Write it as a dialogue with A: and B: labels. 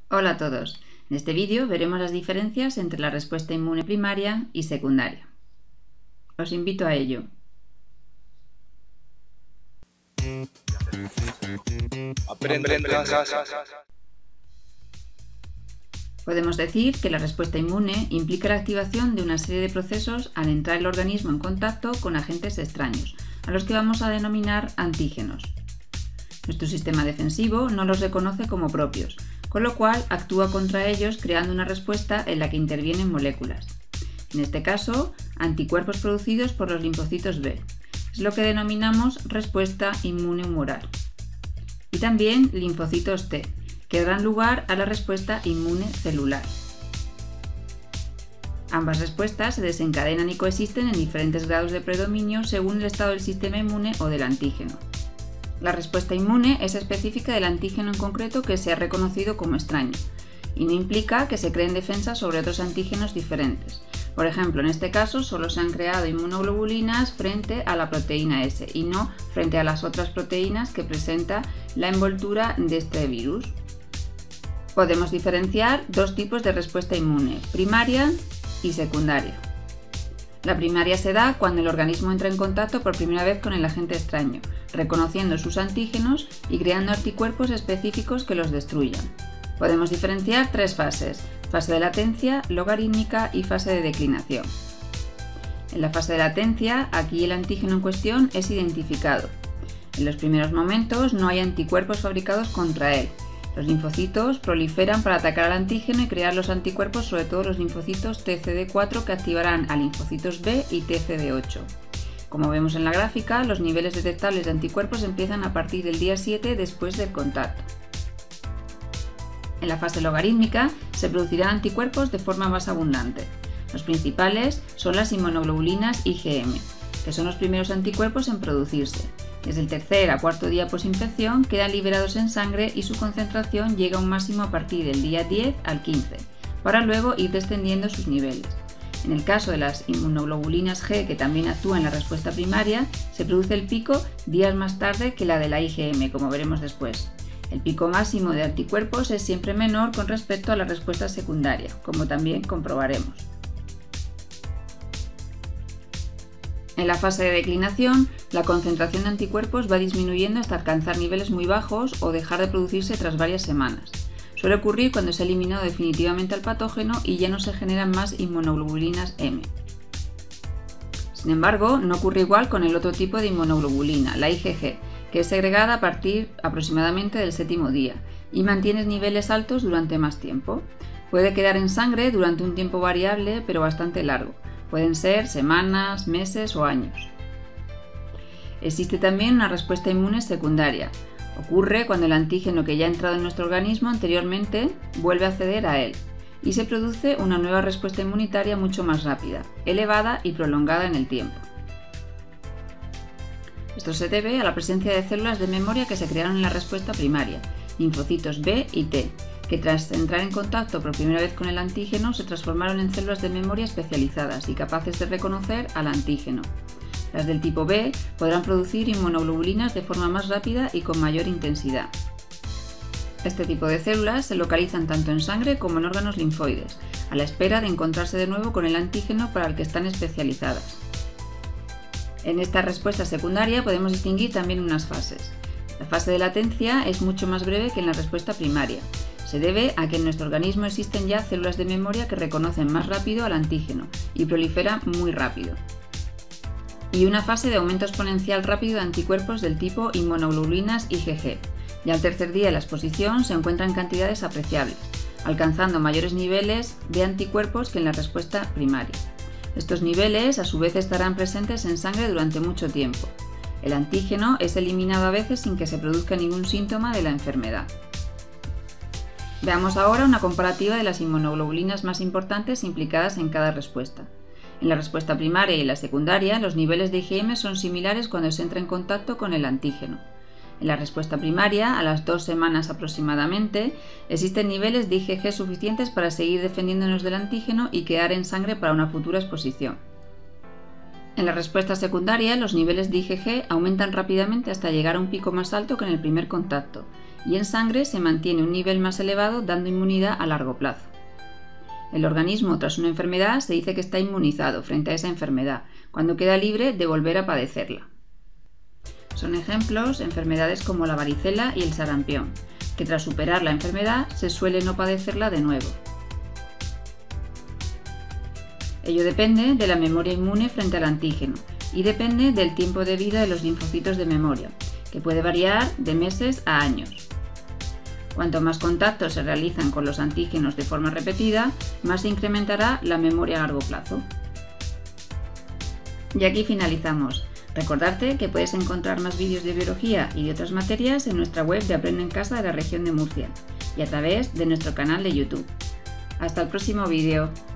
A: Hola a todos. En este vídeo veremos las diferencias entre la respuesta inmune primaria y secundaria. Os invito a ello. Podemos decir que la respuesta inmune implica la activación de una serie de procesos al entrar el organismo en contacto con agentes extraños, a los que vamos a denominar antígenos. Nuestro sistema defensivo no los reconoce como propios, con lo cual actúa contra ellos creando una respuesta en la que intervienen moléculas. En este caso, anticuerpos producidos por los linfocitos B. Es lo que denominamos respuesta inmune humoral. Y también linfocitos T, que dan lugar a la respuesta inmune celular. Ambas respuestas se desencadenan y coexisten en diferentes grados de predominio según el estado del sistema inmune o del antígeno. La respuesta inmune es específica del antígeno en concreto que se ha reconocido como extraño y no implica que se creen defensas sobre otros antígenos diferentes. Por ejemplo, en este caso solo se han creado inmunoglobulinas frente a la proteína S y no frente a las otras proteínas que presenta la envoltura de este virus. Podemos diferenciar dos tipos de respuesta inmune, primaria y secundaria. La primaria se da cuando el organismo entra en contacto por primera vez con el agente extraño, reconociendo sus antígenos y creando anticuerpos específicos que los destruyan. Podemos diferenciar tres fases: fase de latencia, logarítmica y fase de declinación. En la fase de latencia, aquí el antígeno en cuestión es identificado. En los primeros momentos no hay anticuerpos fabricados contra él. Los linfocitos proliferan para atacar al antígeno y crear los anticuerpos, sobre todo los linfocitos TCD4 que activarán a linfocitos B y TCD8. Como vemos en la gráfica, los niveles detectables de anticuerpos empiezan a partir del día 7 después del contacto. En la fase logarítmica se producirán anticuerpos de forma más abundante. Los principales son las inmunoglobulinas IgM, que son los primeros anticuerpos en producirse. Desde el tercer a cuarto día posinfección quedan liberados en sangre y su concentración llega a un máximo a partir del día 10 al 15, para luego ir descendiendo sus niveles. En el caso de las inmunoglobulinas G, que también actúan en la respuesta primaria, se produce el pico días más tarde que la de la IgM, como veremos después. El pico máximo de anticuerpos es siempre menor con respecto a la respuesta secundaria, como también comprobaremos. En la fase de declinación, la concentración de anticuerpos va disminuyendo hasta alcanzar niveles muy bajos o dejar de producirse tras varias semanas. Suele ocurrir cuando se ha eliminado definitivamente al patógeno y ya no se generan más inmunoglobulinas M. Sin embargo, no ocurre igual con el otro tipo de inmunoglobulina, la IgG, que es segregada a partir aproximadamente del séptimo día y mantiene niveles altos durante más tiempo. Puede quedar en sangre durante un tiempo variable pero bastante largo. Pueden ser semanas, meses o años. Existe también una respuesta inmune secundaria. Ocurre cuando el antígeno que ya ha entrado en nuestro organismo anteriormente vuelve a acceder a él y se produce una nueva respuesta inmunitaria mucho más rápida, elevada y prolongada en el tiempo. Esto se debe a la presencia de células de memoria que se crearon en la respuesta primaria, linfocitos B y T, que tras entrar en contacto por primera vez con el antígeno se transformaron en células de memoria especializadas y capaces de reconocer al antígeno. Las del tipo B podrán producir inmunoglobulinas de forma más rápida y con mayor intensidad. Este tipo de células se localizan tanto en sangre como en órganos linfoides, a la espera de encontrarse de nuevo con el antígeno para el que están especializadas. En esta respuesta secundaria podemos distinguir también unas fases. La fase de latencia es mucho más breve que en la respuesta primaria. Se debe a que en nuestro organismo existen ya células de memoria que reconocen más rápido al antígeno y proliferan muy rápido. Y una fase de aumento exponencial rápido de anticuerpos del tipo inmunoglobulinas IgG. Ya al tercer día de la exposición se encuentran cantidades apreciables, alcanzando mayores niveles de anticuerpos que en la respuesta primaria. Estos niveles a su vez estarán presentes en sangre durante mucho tiempo. El antígeno es eliminado a veces sin que se produzca ningún síntoma de la enfermedad. Veamos ahora una comparativa de las inmunoglobulinas más importantes implicadas en cada respuesta. En la respuesta primaria y la secundaria, los niveles de IgM son similares cuando se entra en contacto con el antígeno. En la respuesta primaria, a las 2 semanas aproximadamente, existen niveles de IgG suficientes para seguir defendiéndonos del antígeno y quedar en sangre para una futura exposición. En la respuesta secundaria, los niveles de IgG aumentan rápidamente hasta llegar a un pico más alto que en el primer contacto, y en sangre se mantiene un nivel más elevado dando inmunidad a largo plazo. El organismo tras una enfermedad se dice que está inmunizado frente a esa enfermedad, cuando queda libre de volver a padecerla. Son ejemplos enfermedades como la varicela y el sarampión, que tras superar la enfermedad se suele no padecerla de nuevo. Ello depende de la memoria inmune frente al antígeno y depende del tiempo de vida de los linfocitos de memoria, que puede variar de meses a años. Cuanto más contactos se realizan con los antígenos de forma repetida, más se incrementará la memoria a largo plazo. Y aquí finalizamos. Recordarte que puedes encontrar más vídeos de biología y de otras materias en nuestra web de Aprende en Casa de la región de Murcia y a través de nuestro canal de YouTube. Hasta el próximo vídeo.